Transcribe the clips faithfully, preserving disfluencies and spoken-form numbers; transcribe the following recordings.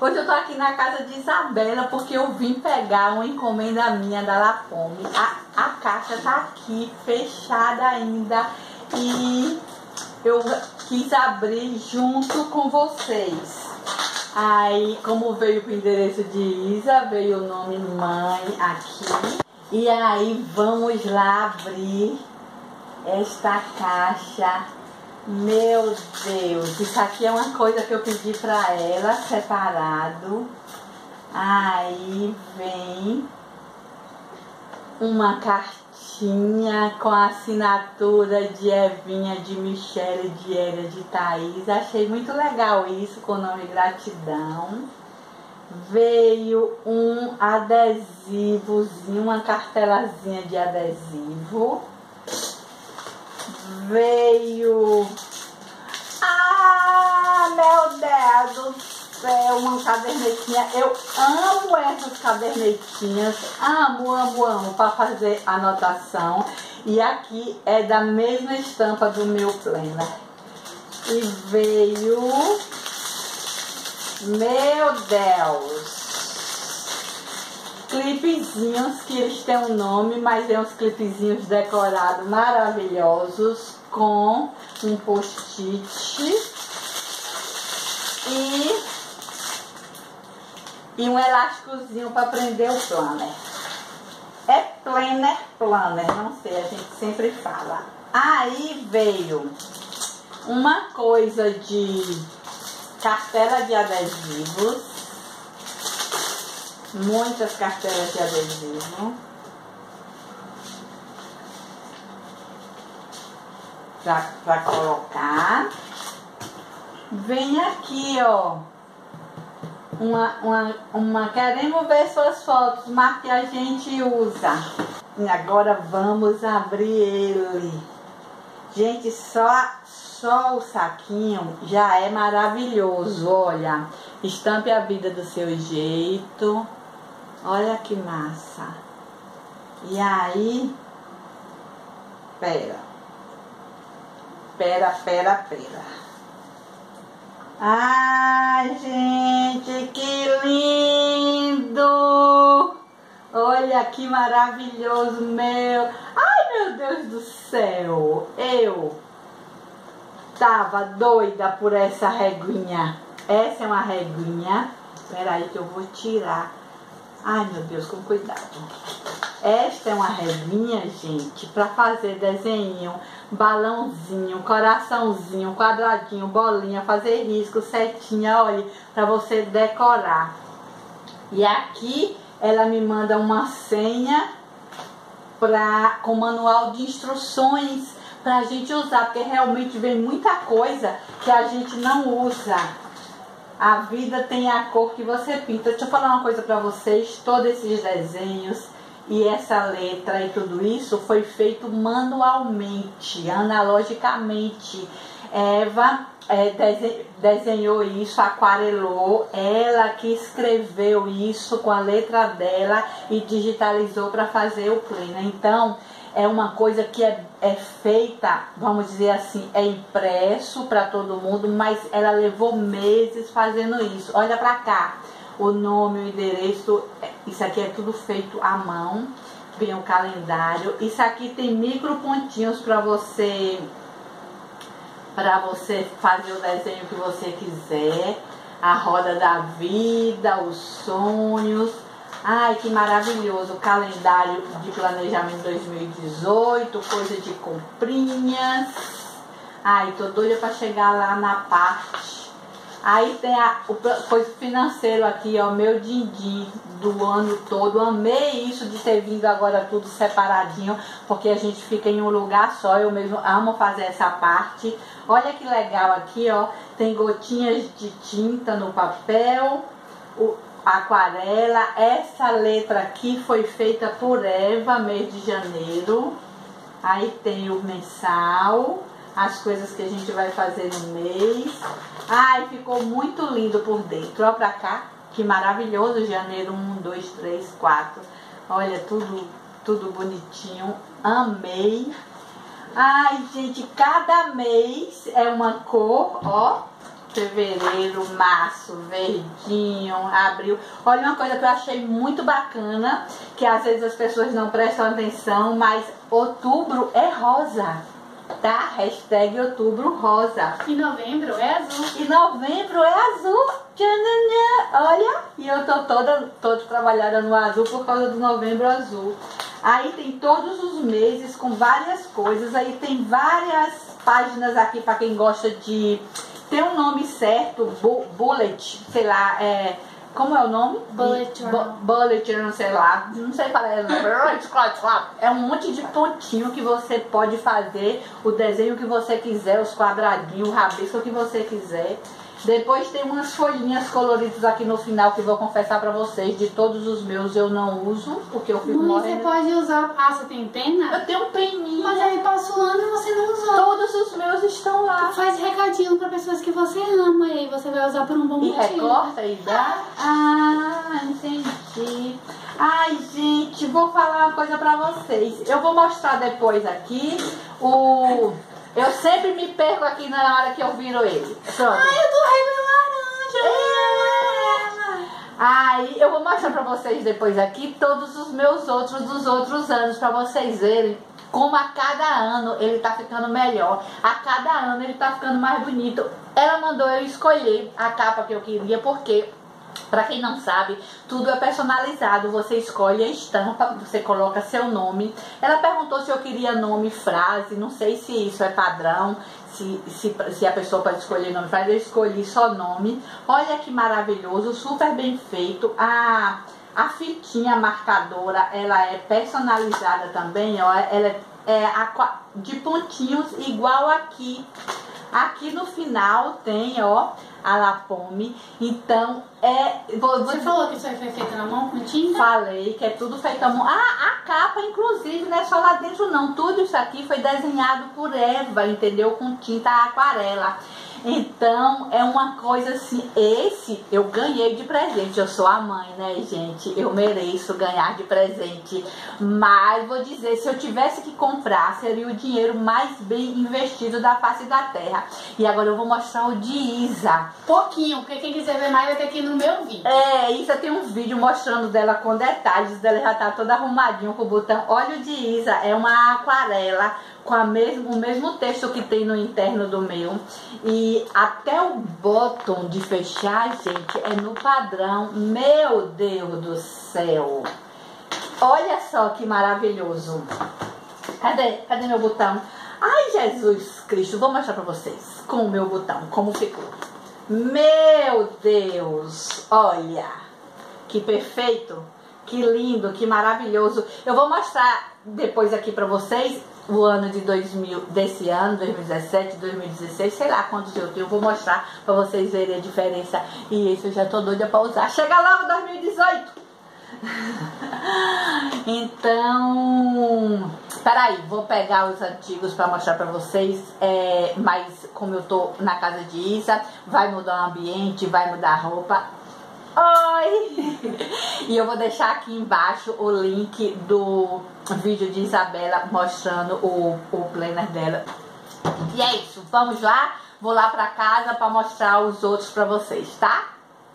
Hoje eu tô aqui na casa de Isabela porque eu vim pegar uma encomenda minha da La Fome. A, a caixa tá aqui, fechada ainda, e eu quis abrir junto com vocês. Aí, como veio pro endereço de Isa, veio o nome mãe aqui. E aí, vamos lá abrir esta caixa. Meu Deus, isso aqui é uma coisa que eu pedi pra ela, separado. Aí vem uma cartinha com a assinatura de Evinha, de Michele, de Elia, de Thaís. Achei muito legal isso, com o nome Gratidão. Veio um adesivozinho, uma cartelazinha de adesivo. Veio... Ah, meu Deus do céu, uma cadernetinha. Eu amo essas cadernetinhas. Amo, amo, amo, para fazer anotação. E aqui é da mesma estampa do meu planner. E veio... Meu Deus! Clipezinhos, que eles têm um nome, mas é uns clipezinhos decorados maravilhosos, com um post-it e, e um elásticozinho para prender o planner. É planner, planner, não sei, a gente sempre fala. Aí veio uma coisa de cartela de adesivos. Muitas cartelas de adesivo pra, pra colocar. Vem aqui, ó, uma, uma, uma queremos ver suas fotos, mas que a gente usa. E agora vamos abrir ele. Gente, só Só o saquinho já é maravilhoso. Olha, estampe a vida do seu jeito. Olha que massa. E aí, pera, pera, pera, pera. Ai, gente, que lindo! Olha que maravilhoso, meu. Ai, meu Deus do céu. Eu tava doida por essa reguinha. Essa é uma reguinha. Peraí que eu vou tirar. Ai, meu Deus, com cuidado. Esta é uma reguinha, gente, pra fazer desenho, balãozinho, coraçãozinho, quadradinho, bolinha, fazer risco, setinha, olha, pra você decorar. E aqui ela me manda uma senha pra, com manual de instruções pra gente usar, porque realmente vem muita coisa que a gente não usa. A vida tem a cor que você pinta. Deixa eu falar uma coisa pra vocês. Todos esses desenhos e essa letra e tudo isso foi feito manualmente, analogicamente. Eva é, desen, desenhou isso, aquarelou, ela que escreveu isso com a letra dela e digitalizou para fazer o planner. Então, é uma coisa que é, é feita, vamos dizer assim, é impresso para todo mundo, mas ela levou meses fazendo isso. Olha para cá, o nome, o endereço, isso aqui é tudo feito à mão. Vem o calendário. Isso aqui tem micro pontinhos para você, para você fazer o desenho que você quiser. A roda da vida, os sonhos. Ai, que maravilhoso, o calendário de planejamento dois mil e dezoito, coisa de comprinhas. Ai, tô doida pra chegar lá na parte. Aí tem a, o coisa financeiro aqui, ó, meu din-din do ano todo. Amei isso de ter vindo agora tudo separadinho, porque a gente fica em um lugar só. Eu mesmo amo fazer essa parte. Olha que legal aqui, ó, tem gotinhas de tinta no papel, o aquarela. Essa letra aqui foi feita por Eva, mês de janeiro. Aí tem o mensal, as coisas que a gente vai fazer no mês. Ai, ficou muito lindo por dentro. Olha pra cá, que maravilhoso. Janeiro, um, dois, três, quatro. Olha, tudo, tudo bonitinho. Amei. Ai, gente, cada mês é uma cor, ó. fevereiro, março, verdinho, abril. Olha uma coisa que eu achei muito bacana, que às vezes as pessoas não prestam atenção, mas outubro é rosa, tá? Hashtag outubro rosa. E novembro é azul. E novembro é azul. Tchananã. Olha, e eu tô toda, toda trabalhada no azul por causa do novembro azul. Aí tem todos os meses com várias coisas, aí tem várias páginas aqui para quem gosta de... Tem um nome certo, bu bullet, sei lá, é... Como é o nome? Bullet journal. Bu bullet journal, sei lá, não sei falar. É um monte de pontinho que você pode fazer, o desenho que você quiser, os quadradinhos, o rabisco que você quiser. Depois tem umas folhinhas coloridas aqui no final que vou confessar pra vocês, de todos os meus eu não uso, porque eu fico Mãe, morrendo. você pode usar... Ah, você tem pena? Eu tenho um peninho. Mas aí passa o ano e você não usou. Todos os meus estão lá. Faz recadinho pra pessoas que você ama e aí você vai usar por um bom E motivo. recorta e dá? Ah, entendi. Ai, gente, vou falar uma coisa pra vocês. Eu vou mostrar depois aqui o... Eu sempre me perco aqui na hora que eu viro ele. Pronto. Ai, eu tô raiva laranja. É. Aí eu vou mostrar pra vocês depois aqui todos os meus outros dos outros anos, pra vocês verem como a cada ano ele tá ficando melhor. A cada ano ele tá ficando mais bonito. Ela mandou eu escolher a capa que eu queria, porque... Pra quem não sabe, tudo é personalizado. Você escolhe a estampa, você coloca seu nome. Ela perguntou se eu queria nome, frase. Não sei se isso é padrão, se, se, se a pessoa pode escolher nome, frase. Eu escolhi só nome. Olha que maravilhoso, super bem feito. A, a fitinha marcadora, ela é personalizada também, ó. Ela é, é a, de pontinhos igual aqui. Aqui no final tem, ó, a Lapome. Então, é... Vou, Você vou, falou que isso aí foi feito na mão com tinta? Falei que é tudo feito à mão. Ah, a capa, inclusive, não é só lá dentro, não. Tudo isso aqui foi desenhado por Eva, entendeu? Com tinta aquarela. Então, é uma coisa assim... Esse eu ganhei de presente. Eu sou a mãe, né, gente? Eu mereço ganhar de presente. Mas, vou dizer, se eu tivesse que comprar, seria o dinheiro mais bem investido da face da terra. E agora eu vou mostrar o de Isa. Pouquinho, porque quem quiser ver mais vai ter que ir no meu vídeo. É, Isa tem um vídeo mostrando dela com detalhes. Dela já tá toda arrumadinha com o botão. Olha o de Isa, é uma aquarela com a mesmo, o mesmo texto que tem no interno do meu. E até o botão de fechar, gente, é no padrão. Meu Deus do céu! Olha só que maravilhoso. Cadê? Cadê meu botão? Ai, Jesus Cristo, vou mostrar pra vocês com o meu botão, como ficou. Meu Deus, olha, que perfeito, que lindo, que maravilhoso. Eu vou mostrar depois aqui pra vocês o ano de dois mil, desse ano, dois mil e dezessete, dois mil e dezesseis, sei lá quantos eu tenho. Eu vou mostrar pra vocês verem a diferença. E esse eu já tô doida pra usar. Chega logo dois mil e dezoito! Então, peraí, vou pegar os antigos pra mostrar pra vocês. É, mas como eu tô na casa de Isa, vai mudar o ambiente, vai mudar a roupa. Oi! E eu vou deixar aqui embaixo o link do vídeo de Isabela mostrando o, o planner dela. E é isso, vamos lá? Vou lá pra casa pra mostrar os outros pra vocês, tá?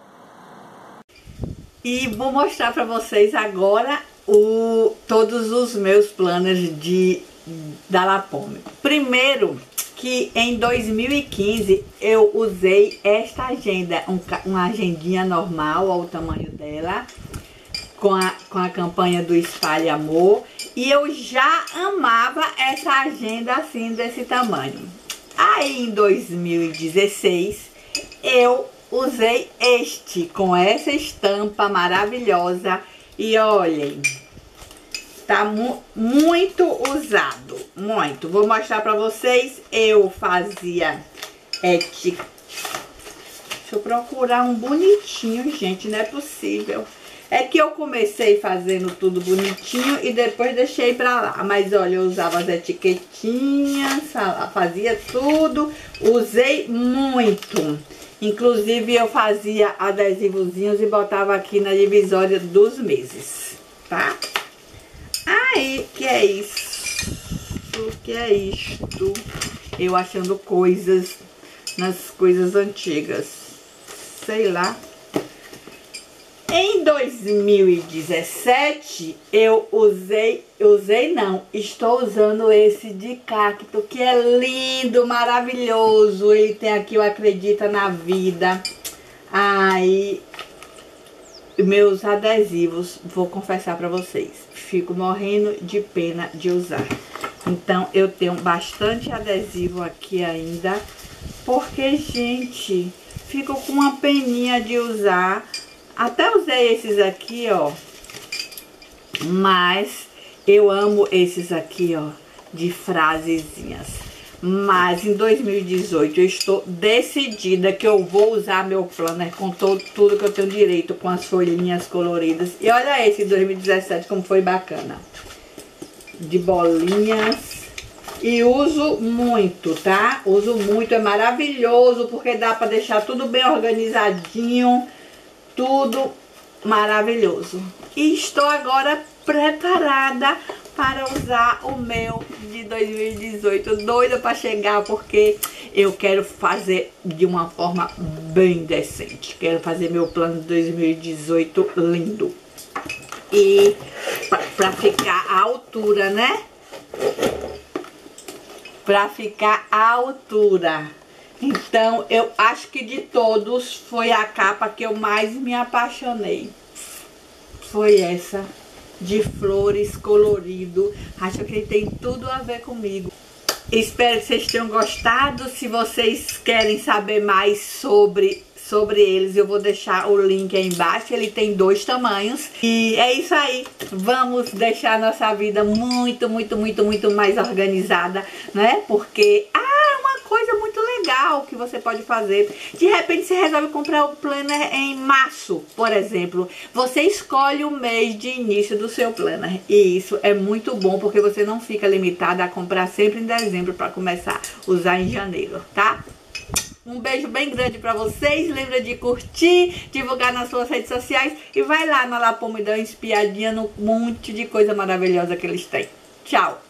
E vou mostrar pra vocês agora o, todos os meus planners de, da Lapome. Primeiro, que em dois mil e quinze eu usei esta agenda, um, uma agendinha normal, ao tamanho dela, com a, com a campanha do Espalhe Amor. E eu já amava essa agenda assim, desse tamanho. Aí em dois mil e dezesseis eu usei este, com essa estampa maravilhosa. E olhem, tá mu muito usado, muito. Vou mostrar pra vocês. Eu fazia etiqueta. Deixa eu procurar um bonitinho, gente, não é possível. É que eu comecei fazendo tudo bonitinho e depois deixei pra lá. Mas olha, eu usava as etiquetinhas, fazia tudo. Usei muito. Inclusive eu fazia adesivozinhos e botava aqui na divisória dos meses, tá? Aí, que é isso? Que é isto? Eu achando coisas nas coisas antigas. Sei lá. Em dois mil e dezessete, eu usei, usei não, estou usando esse de cacto, que é lindo, maravilhoso. Ele tem aqui o Acredita na Vida. Aí, meus adesivos, vou confessar pra vocês, fico morrendo de pena de usar. Então, eu tenho bastante adesivo aqui ainda, porque, gente, fico com uma peninha de usar. Até usei esses aqui, ó, mas eu amo esses aqui, ó, de frasezinhas. Mas em dois mil e dezoito eu estou decidida que eu vou usar meu planner com todo, tudo que eu tenho direito, com as folhinhas coloridas. E olha esse dois mil e dezessete como foi bacana. De bolinhas. E uso muito, tá? Uso muito, é maravilhoso, porque dá pra deixar tudo bem organizadinho. Tudo maravilhoso. E estou agora preparada para usar o meu de dois mil e dezoito. Doida para chegar, porque eu quero fazer de uma forma bem decente. Quero fazer meu plano de dois mil e dezoito lindo. E para ficar à altura, né? Para ficar à altura. Então, eu acho que de todos foi a capa que eu mais me apaixonei. Foi essa, de flores, colorido. Acho que ele tem tudo a ver comigo. Espero que vocês tenham gostado. Se vocês querem saber mais sobre, sobre eles, eu vou deixar o link aí embaixo. Ele tem dois tamanhos. E é isso aí. Vamos deixar a nossa vida muito, muito, muito, muito mais organizada, né? Porque... coisa muito legal que você pode fazer. De repente você resolve comprar o planner em março, por exemplo. Você escolhe o mês de início do seu planner. E isso é muito bom, porque você não fica limitada a comprar sempre em dezembro para começar a usar em janeiro, tá? Um beijo bem grande pra vocês. Lembra de curtir, divulgar nas suas redes sociais. E vai lá na La Pomme e dá uma espiadinha no monte de coisa maravilhosa que eles têm. Tchau!